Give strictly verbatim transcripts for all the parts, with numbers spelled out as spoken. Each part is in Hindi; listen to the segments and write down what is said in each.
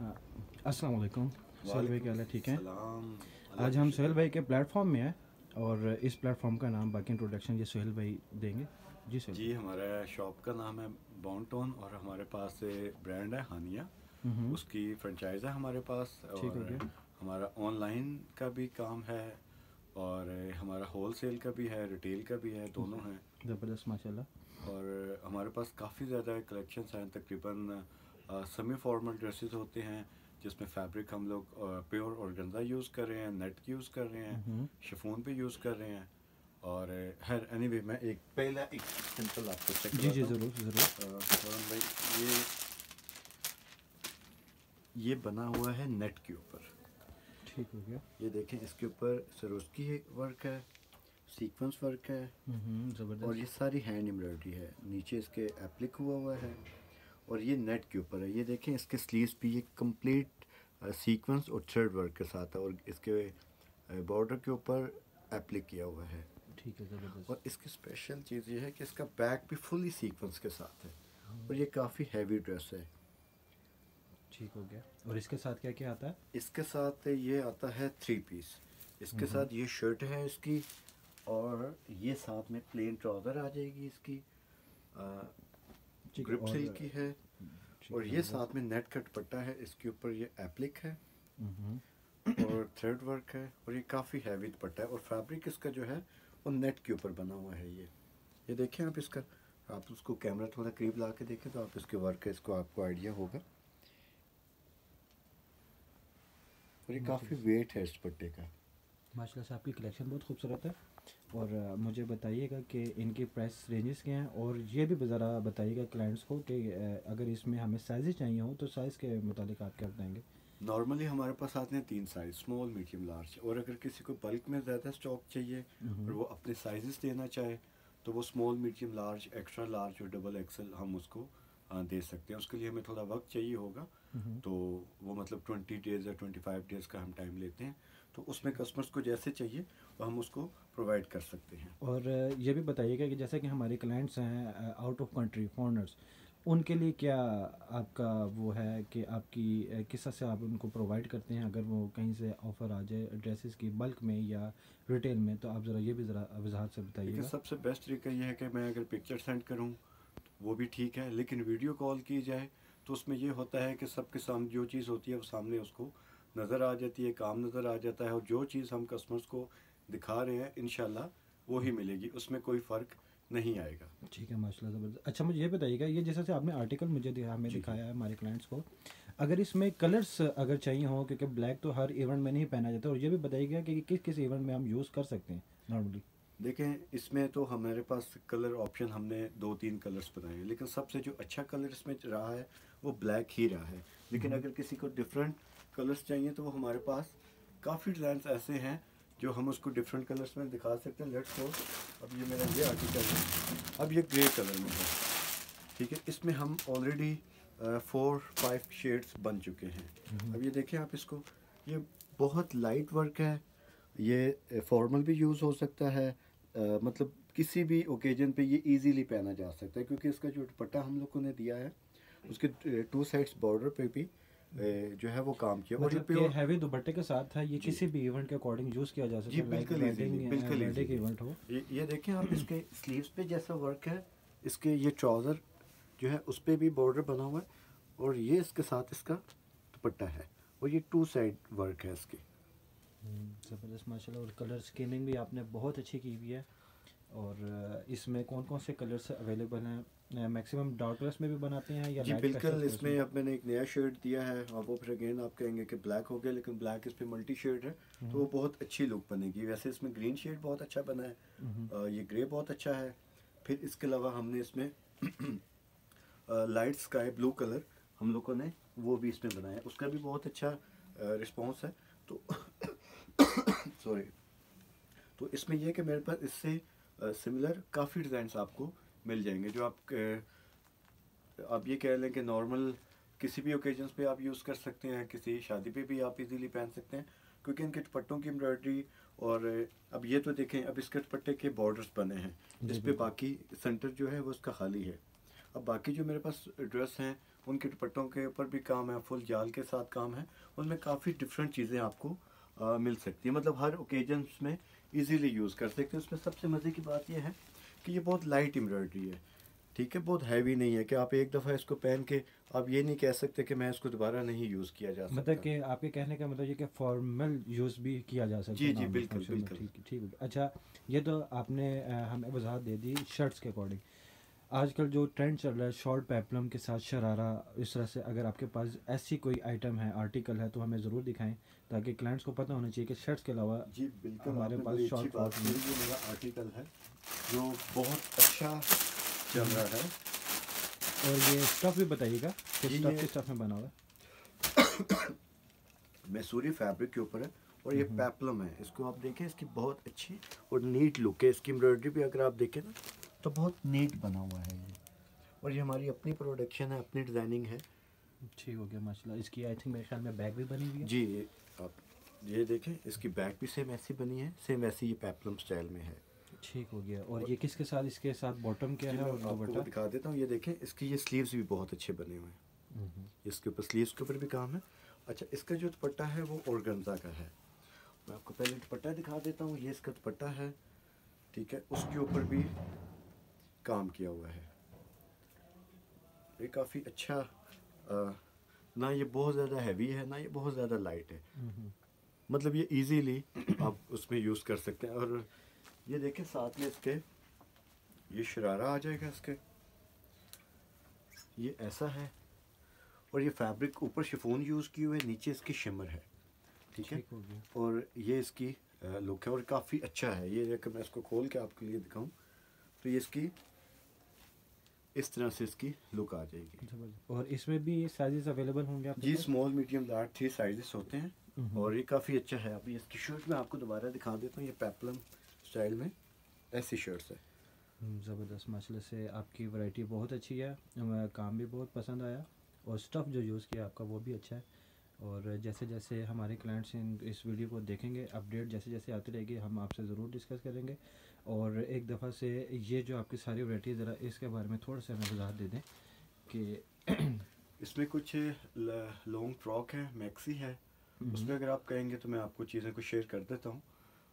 अस्सलाम वालेकुम। सोहेल भाई क्या हाल है? ठीक है। सलाम। आज हम सोहेल भाई के प्लेटफॉर्म में हैं और इस प्लेटफॉर्म का नाम बाकी इंट्रोडक्शन ये सोहेल भाई देंगे। जी सोहेल जी, हमारा शॉप का नाम है बाउंटोन और हमारे पास ब्रांड है हानिया, भाई। हम्म। उसकी फ्रेंचाइज़ है हमारे पास। ठीक हो और गया। हमारा ऑनलाइन का भी काम है और हमारा होल सेल का भी है, रिटेल का भी है, दोनों हैं। ज़बरदस्त माशाल्लाह। और हमारे पास काफ़ी ज़्यादा कलेक्शंस हैं। तकरीबन सेमी फॉर्मल ड्रेसेस होते हैं जिसमें फैब्रिक हम लोग प्योर ऑर्गेन्जा यूज़ कर रहे हैं, नेट यूज़ कर रहे हैं, हम्म। शिफॉन पे यूज़ कर रहे हैं। और हर एनीवे मैं एक पहला एक सिंपल आपको चेक जी जी करवाता हूँ। ज़रूर ज़रूर। अ, फौरन भाई, ये ये बना हुआ है नेट के ऊपर। ठीक हो गया। ये देखें, इसके ऊपर सरोस्की वर्क है, सीक्वेंस वर्क है हम्म और ये ज़बरदस्त। सारी हैंड एम्ब्रॉयडरी है। नीचे इसके एप्लिक हुआ हुआ है और ये नेट के ऊपर है। ये देखें, इसके स्लीव्स भी ये कंप्लीट सीक्वेंस और थ्रेड वर्क के साथ है और इसके बॉर्डर के ऊपर एप्लिक किया हुआ है। ठीक है ज़बरदस्त। और इसकी स्पेशल चीज़ ये है कि इसका बैक भी फुली सीक्वेंस के साथ है और ये काफ़ी हैवी ड्रेस है। ठीक हो गया। और इसके साथ क्या क्या आता है? इसके साथ ये आता है थ्री पीस। इसके हम्म। साथ ये शर्ट है इसकी और ये साथ में प्लेन ट्राउज़र आ जाएगी इसकी, ठीक है। ग्रिप और सिल्क की है। ठीक और है ये ज़बरदस्त। साथ में नेट का दुपट्टा है, इसके ऊपर ये एप्लिक है हम्म। और थ्रेड वर्क है और ये काफ़ी हैवी दुपट्टा है और फैब्रिक इसका जो है वो नेट के ऊपर बना हुआ है। ये ये देखें आप इसका, आप उसको कैमरा थोड़ा करीब ला के देखें तो आप इसके वर्क है, इसको आपको आइडिया होगा। और ये काफ़ी वेट है इस दुपट्टे का। माशाल्लाह से आपकी कलेक्शन बहुत खूबसूरत है। और अ, मुझे बताइएगा कि इनकी प्राइस रेंजेस क्या हैं और ये भी ज़रा बताइएगा क्लाइंट्स को कि अ, अगर इसमें हमें साइज़ चाहिए हो तो साइज़ के मुतालिक आप क्या बताएंगे? नॉर्मली हमारे पास आते हैं तीन साइज़, स्मॉल, मीडियम, लार्ज। और अगर किसी को बल्क में ज़्यादा स्टॉक चाहिए और हम्म। वो अपने साइजेस देना चाहे तो वो small, medium, large, extra large और डबल एक्सल हम उसको आ, दे सकते हैं। उसके लिए हमें थोड़ा वक्त चाहिए होगा, हम्म। तो वो मतलब ट्वेंटी डेज़ या ट्वेंटी फाइव डेज़ का हम टाइम लेते हैं। तो उसमें कस्टमर्स को जैसे चाहिए वो हम उसको प्रोवाइड कर सकते हैं। और अ, ये भी बताइएगा कि जैसे कि हमारे क्लाइंट्स हैं आउट ऑफ कंट्री फॉरेनर्स, उनके लिए क्या आपका वो है कि आपकी अ, किस तरह से आप उनको प्रोवाइड करते हैं अगर वो कहीं से ऑफ़र आ जाए ड्रेसेस की बल्क में या रिटेल में, तो आप ज़रा ये भी ज़रा वजाहत से लेकिन बताइएगा। सबसे बेस्ट तरीका यह है कि मैं अगर पिक्चर सेंड करूँ वो भी ठीक है, लेकिन वीडियो कॉल की जाए तो उसमें ये होता है कि सबके सामने जो चीज़ होती है वो सामने उसको नज़र आ जाती है, काम नज़र आ जाता है और जो चीज़ हम कस्टमर्स को दिखा रहे हैं इंशाल्लाह वो ही मिलेगी, उसमें कोई फ़र्क नहीं आएगा। ठीक है माशाल्लाह ज़बरदस्त। अच्छा मुझे ये बताइएगा, ये जैसे से आपने आर्टिकल मुझे दिया हमें जी जी। दिखाया है हमारे क्लाइंट्स को, अगर इसमें कलर्स अगर चाहिए हो क्योंकि ब्लैक तो हर इवेंट में नहीं पहना जाता, और ये भी बताइएगा कि किस किस इवेंट में हम यूज़ कर सकते हैं नॉर्मली। देखें, इसमें तो हमारे पास कलर ऑप्शन हमने दो तीन कलर्स बनाए हैं, लेकिन सबसे जो अच्छा कलर इसमें रहा है वो ब्लैक ही रहा है। लेकिन अगर किसी को डिफरेंट कलर्स चाहिए तो वो हमारे पास काफ़ी डिज़ाइंस ऐसे हैं जो हम उसको डिफरेंट कलर्स में दिखा सकते हैं। लेट्स गो, अब ये मेरा ये आर्टिकल है, अब ये ग्रे कलर में है, ठीक है। इसमें हम ऑलरेडी फोर फाइव शेड्स बन चुके हैं। अब ये देखें आप इसको, ये बहुत लाइट वर्क है, ये फॉर्मल भी यूज़ हो सकता है, अ, मतलब किसी भी ओकेजन पे ये इजीली पहना जा सकता है क्योंकि इसका जो दुपट्टा हम लोगों ने दिया है उसके टू साइड्स बॉर्डर पे भी अ, जो है वो काम किया और ये मतलब कि प्योर। हैवी दुपट्टे के साथ है, ये जी किसी भी इवेंट के अकॉर्डिंग यूज़ किया जा सकता जी, है, लाइक बिल्कुल इजीली, वेडिंग बिल्कुल वेडिंग इजीली। इवेंट हो। ये ये देखें आप, इसके स्लीव्स पे जैसा वर्क है, इसके ये ट्राउज़र जो है उस पर भी बॉर्डर बना हुआ है और ये इसके साथ इसका दुपट्टा है और ये टू साइड वर्क है इसकी। ज़बरदस्त माशाल्लाह। और कलर स्कीमिंग भी आपने बहुत अच्छी की हुई है। और अ, इसमें कौन कौन से कलर्स अवेलेबल हैं? मैक्सिमम डार्क कलर्स में भी बनाते हैं या जी लाइट पेस्टल बिल्कुल, कलर्स में? इसमें अब मैंने एक नया शेड दिया है और वो फिर अगेन आप कहेंगे कि ब्लैक हो गया, लेकिन ब्लैक इस पे मल्टी शेड है तो वो बहुत अच्छी लुक बनेगी। वैसे इसमें ग्रीन शेड बहुत अच्छा बना है, अ, ये ग्रे बहुत अच्छा है। फिर इसके अलावा हमने इसमें लाइट स्काई ब्लू कलर हम लोगों ने वो भी इसमें बनाया, उसका भी बहुत अच्छा रिस्पॉन्स है। तो सॉरी, तो इसमें यह है कि मेरे पास इससे सिमिलर काफ़ी डिज़ाइंस आपको मिल जाएंगे जो आप अ, आप ये कह लें कि नॉर्मल किसी भी ओकेजन्स पे आप यूज़ कर सकते हैं, किसी शादी पे भी आप इजीली पहन सकते हैं क्योंकि इनके दुपट्टों की एम्ब्रॉयडरी। और अब ये तो देखें, अब इसके दुपट्टे के बॉर्डर्स बने हैं, जी इस पे बिल्कुल। बाकी सेंटर जो है वो इसका खाली है। अब बाकी जो मेरे पास ड्रेस हैं उनके दुपट्टों के ऊपर भी काम है, फुल जाल के साथ काम है। उनमें काफ़ी डिफरेंट चीज़ें आपको आ, मिल सकती है, मतलब हर ओकेजन्स में इजीली यूज़ कर सकते हैं। उसमें सबसे मज़े की बात यह है कि ये बहुत लाइट एम्ब्रॉयडरी है, ठीक है, बहुत हैवी नहीं है कि आप एक दफ़ा इसको पहन के आप ये नहीं कह सकते कि मैं इसको दोबारा नहीं यूज़ किया जा मतलब सकता। कि आपके कहने का मतलब ये कि फॉर्मल यूज़ भी किया जा सकता जी है जी नॉर्मल बिल्कुल फंक्शन में। बिल्कुल। ठीक है, ठीक है। अच्छा, ये तो आपने अ, हमें वजाहत दे दी शर्ट्स के अकॉर्डिंग। आजकल जो ट्रेंड चल रहा है शॉर्ट पेपलम के साथ शरारा, इस तरह से अगर आपके पास ऐसी कोई आइटम है, आर्टिकल है, तो हमें ज़रूर दिखाएं ताकि क्लाइंट्स को पता होना चाहिए कि शर्ट्स के अलावा जी बिल्कुल, हमारे आपने पास बड़ी अच्छी शॉर्ट बात फ्रॉक की। भी। ये मेरा आर्टिकल है जो बहुत अच्छा चल रहा है। और ये स्टफ़ भी बताइएगा कि जी स्टफ़ ये किस स्टफ़ में बना हुआ है। मैसूरी फैब्रिक के ऊपर है और ये हम्म, पेप्लम है। इसको आप देखें, इसकी बहुत अच्छी और नीट लुक है। इसकी एम्ब्रॉयडरी भी अगर आप देखें ना तो बहुत नीट बना हुआ है ये। और ये हमारी अपनी प्रोडक्शन है, अपनी डिज़ाइनिंग है। ठीक हो गया माशाल्लाह। इसकी आई थिंक मेरे ख्याल में बैग भी बनी हुई है। जी ये आप ये देखें, इसकी बैक भी सेम ऐसी बनी है, सेम ऐसी ये पेप्लम स्टाइल में है। ठीक हो गया। और और ये किसके साथ, इसके साथ बॉटम क्या जी है मैं और आपको वो दुपट्टा। दिखा देता हूँ। ये देखें, इसकी ये स्लीव्स भी बहुत अच्छे बने हुए हैं। हम्म, इसके ऊपर स्लीव्स के ऊपर भी काम है। अच्छा, इसका जो दुपट्टा है वो ऑर्गेन्जा का है। मैं आपको पहले दुपट्टा दिखा देता हूँ। ये इसका दुपट्टा है, ठीक है, उसके ऊपर भी काम किया हुआ है। ये काफ़ी अच्छा आ, ना ये बहुत ज़्यादा हैवी है ना ये बहुत ज़्यादा लाइट है, हम्म, मतलब ये इजीली आप उसमें यूज़ कर सकते हैं। और ये देखें साथ में इसके ये शरारा आ जाएगा इसके, ये ऐसा है। और ये फैब्रिक ऊपर शिफॉन यूज़ की हुई है, नीचे इसकी शिमर है, ठीक है। ठीक हो गया। और ये इसकी लुक है और काफ़ी अच्छा है। ये अगर मैं इसको खोल के आपके लिए दिखाऊं तो ये इसकी इस तरह से इसकी लुक आ जाएगी। जबरदस्त। और इसमें भी साइजेस अवेलेबल होंगे आपके जी पास। Small medium large three sizes होते हैं। हम्म, और ये काफ़ी अच्छा है। अभी इसकी शर्ट मैं आपको दोबारा दिखा देता हूँ। ये पेप्लम स्टाइल में ऐसी शर्ट्स है। हम्म, ज़बरदस्त माशाल्लाह से आपकी वैरायटी बहुत अच्छी है। हमें काम भी बहुत पसंद आया और स्टफ़ जो यूज़ किया आपका वो भी अच्छा है। और जैसे जैसे हमारे क्लाइंट्स इन इस वीडियो को देखेंगे, अपडेट जैसे जैसे आती रहेगी हम आपसे ज़रूर डिस्कस करेंगे। और एक दफ़ा से ये जो आपकी सारी वैरायटी ज़रा इसके बारे में थोड़ा सा हमें वजाहत दे दें कि इसमें कुछ लॉन्ग फ्रॉक है, मैक्सी है। उसमें अगर आप कहेंगे तो मैं आपको चीज़ें को शेयर कर देता हूँ।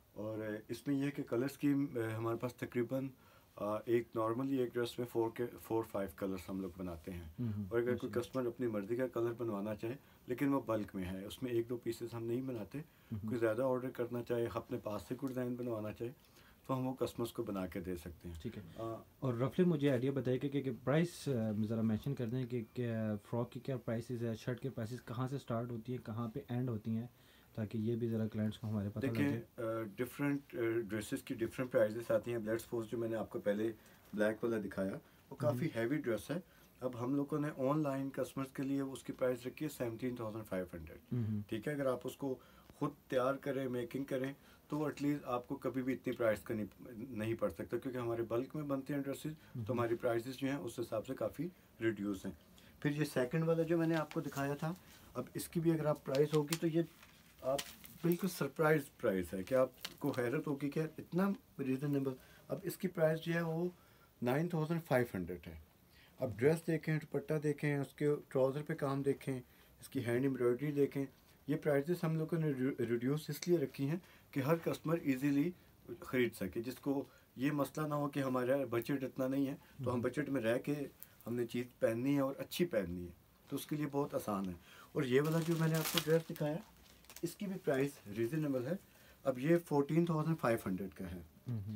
और इसमें यह है कि कलर स्कीम हमारे पास तकरीबन आ, एक नॉर्मली एक ड्रेस में फोर के फोर फाइव कलर्स हम लोग बनाते हैं। और अगर कोई कस्टमर अपनी मर्ज़ी का कलर बनवाना चाहे लेकिन वो बल्क में है, उसमें एक दो पीसेस हम नहीं बनाते, कोई ज़्यादा ऑर्डर करना चाहे, अपने पास से कोई डिज़ाइन बनवाना चाहे तो हम वो कस्टमर्स को बना के दे सकते हैं। ठीक है। आ, और रफली मुझे आइडिया बताइए कि, कि, कि प्राइस ज़रा मेंशन कर दें कि क्या फ़्रॉक की क्या प्राइसेस है, शर्ट की प्राइसेस कहाँ से स्टार्ट होती हैं, कहाँ पे एंड होती हैं, ताकि ये भी ज़रा क्लाइंट्स को हमारे पता लग जाए। देखें, डिफरेंट ड्रेसेस की डिफरेंट प्राइजेस आती हैं। लेट्स सपोज जो मैंने आपको पहले ब्लैक वाला दिखाया वो काफ़ी हैवी ड्रेस है। अब हम लोगों ने ऑनलाइन कस्टमर्स के लिए उसकी प्राइस रखी है सेवनटीन थाउजेंड फाइव हंड्रेड, ठीक है। अगर आप उसको खुद तैयार करें, मेकिंग करें, तो एटलीस्ट आपको कभी भी इतनी प्राइस का नहीं नहीं पड़ सकता, क्योंकि हमारे बल्क में बनते हैं ड्रेसेस, तो हमारी प्राइसेस जो हैं उस हिसाब से काफ़ी रिड्यूस हैं। फिर ये सेकंड वाला जो मैंने आपको दिखाया था, अब इसकी भी अगर आप प्राइस होगी तो ये आप बिल्कुल सरप्राइज प्राइस है कि आपको हैरत होगी कि इतना रीज़नेबल। अब इसकी प्राइस जो है वो नाइन थाउजेंड फाइव हंड्रेड है। अब ड्रेस देखें, दुपट्टा देखें, उसके ट्राउज़र पे काम देखें, इसकी हैंड एम्ब्रॉयडरी देखें। ये प्राइसेस हम लोगों ने रिड्यूस इसलिए रखी हैं कि हर कस्टमर इजीली ख़रीद सके, जिसको ये मसला ना हो कि हमारा बजट इतना नहीं है तो हम बजट में रह के हमने चीज़ पहननी है और अच्छी पहननी है, तो उसके लिए बहुत आसान है। और ये वाला जो मैंने आपको ड्रेस दिखाया इसकी भी प्राइस रीज़नेबल है। अब ये फोर्टीन थाउजेंड फाइव हंड्रेड का है,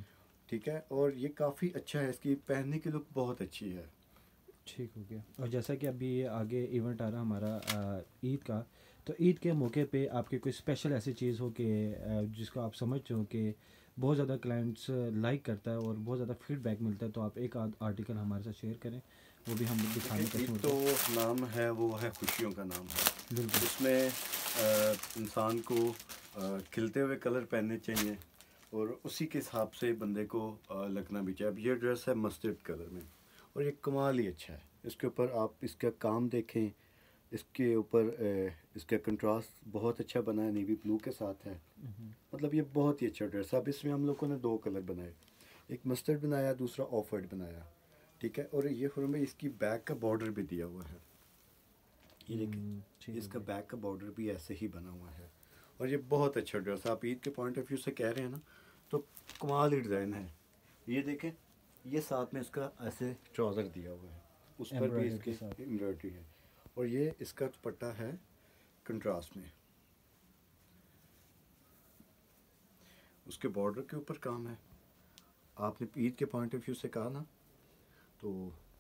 ठीक है। और ये काफ़ी अच्छा है, इसकी पहनने की लुक बहुत अच्छी है। ठीक हो गया। और जैसा कि अभी आगे इवेंट आ रहा हमारा ईद का, तो ईद के मौके पे आपकी कोई स्पेशल ऐसी चीज़ हो कि जिसको आप समझते हो कि बहुत ज़्यादा क्लाइंट्स लाइक करता है और बहुत ज़्यादा फीडबैक मिलता है, तो आप एक आर्टिकल हमारे साथ शेयर करें, वो भी हम दिखाने ईद का तो नाम है, वो है खुशियों का नाम है। बिल्कुल। इसमें इंसान को आ, खिलते हुए कलर पहनने चाहिए और उसी के हिसाब से बंदे को आ, लगना भी चाहिए। अब ये ड्रेस है मस्टर्ड कलर में और ये कमाल ही अच्छा है। इसके ऊपर आप इसका काम देखें, इसके ऊपर इसका कंट्रास्ट बहुत अच्छा बना है, नेवी ब्लू के साथ है। मतलब ये बहुत ही अच्छा ड्रेस है। अब इसमें हम लोगों ने दो कलर बनाए, एक मस्टर्ड बनाया, दूसरा ऑफ वाइट बनाया, ठीक है। और ये फिर में इसकी बैक का बॉर्डर भी दिया हुआ है, ये देखिए, हम्म, ठीक है इसका भाई। बैक का बॉर्डर भी ऐसे ही बना हुआ है। और ये बहुत अच्छा ड्रेस, आप ईद के पॉइंट ऑफ व्यू से कह रहे हैं ना, तो कमाल ही डिज़ाइन है। ये देखें, ये साथ में इसका ऐसे ट्राउज़र दिया हुआ है, उस पर भी एम्ब्रॉयडरी इसके के साथ। एम्ब्रॉयडरी है। और ये इसका दुपट्टा है कंट्रास्ट में, उसके बॉर्डर के ऊपर काम है। आपने ईद के पॉइंट ऑफ व्यू से कहा ना, तो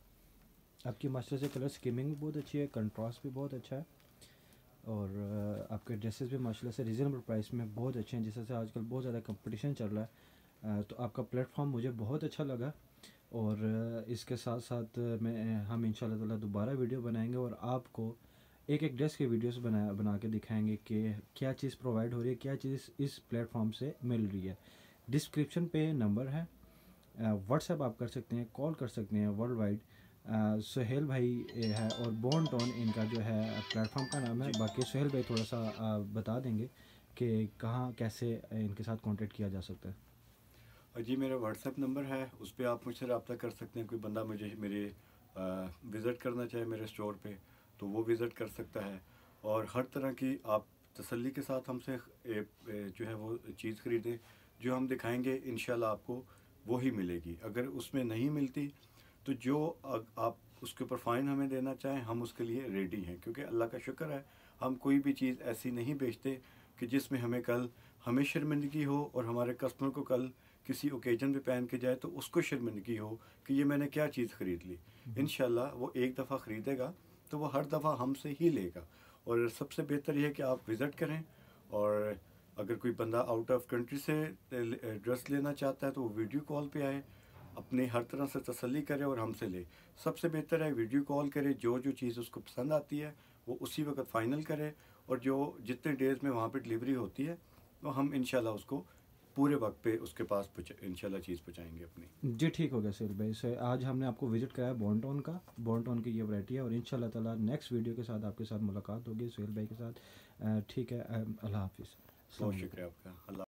आपकी मास्टर से कलर स्कीमिंग भी बहुत अच्छी है, कंट्रास्ट भी बहुत अच्छा है, और अ, आपके ड्रेसेस भी माशाल्लाह से रीज़नेबल प्राइस में बहुत अच्छे हैं। जैसे से आजकल बहुत ज़्यादा कंपटीशन चल रहा है, अ, तो आपका प्लेटफॉर्म मुझे बहुत अच्छा लगा। और अ, इसके साथ साथ अ, मैं हम इंशाल्लाह ताला दोबारा वीडियो बनाएंगे और आपको एक एक ड्रेस के वीडियोस बना बना के दिखाएंगे कि क्या चीज़ प्रोवाइड हो रही है, क्या चीज़ इस प्लेटफॉर्म से मिल रही है। डिस्क्रिप्शन पे नंबर है, व्हाट्सएप आप कर सकते हैं, कॉल कर सकते हैं वर्ल्ड वाइड। सुहेल भाई ए, है, और बॉन टोन इनका जो है प्लेटफॉर्म का नाम है। जी। बाकी सुहेल भाई थोड़ा सा अ, बता देंगे कि कहाँ कैसे इनके साथ कांटेक्ट किया जा सकता है। और जी, मेरा व्हाट्सएप नंबर है, उस पर आप मुझसे रब्ता कर सकते हैं। कोई बंदा मुझे मेरे विज़िट करना चाहे मेरे स्टोर पे, तो वो विज़िट कर सकता है। और हर तरह की आप तसल्ली के साथ हमसे ए, ए, जो है वो चीज़ ख़रीदें। जो हम दिखाएंगे इंशाल्लाह आपको वो ही मिलेगी। अगर उसमें नहीं मिलती तो जो अग- आप उसके ऊपर फ़ाइन हमें देना चाहें, हम उसके लिए रेडी हैं। क्योंकि अल्लाह का शुक्र है, हम कोई भी चीज़ ऐसी नहीं बेचते कि जिसमें हमें कल हमें शर्मिंदगी हो और हमारे कस्टमर को कल किसी ओकेजन पे पहन के जाए तो उसको शर्मिंदगी हो कि ये मैंने क्या चीज़ ख़रीद ली। इंशाल्लाह वो एक दफ़ा ख़रीदेगा तो वो हर दफ़ा हमसे ही लेगा। और सबसे बेहतर ये है कि आप विज़िट करें। और अगर कोई बंदा आउट ऑफ कंट्री से ड्रेस लेना चाहता है तो वो वीडियो कॉल पे आए, अपनी हर तरह से तसल्ली करे और हमसे ले। सबसे बेहतर है वीडियो कॉल करे, जो जो चीज़ उसको पसंद आती है वो उसी वक्त फ़ाइनल करे। और जो जितने डेज़ में वहाँ पे डिलीवरी होती है, तो हम इंशाल्लाह उसको पूरे वक्त पे उसके पास इंशाल्लाह चीज़ पहुँचाएंगे अपनी। जी ठीक हो गया सुहेल भाई से। आज हमने आपको विजिट कराया बॉन्टोन का, बॉन्टोन की ये वैरायटी है, और इंशाल्लाह ताला नेक्स्ट वीडियो के साथ आपके साथ मुलाकात होगी सुहेल भाई के साथ। अ, ठीक है, अ, अल्लाह हाफिज़, अस्सलाम बहुत वालेकुम। शुक्रिया आपका। अल्लाह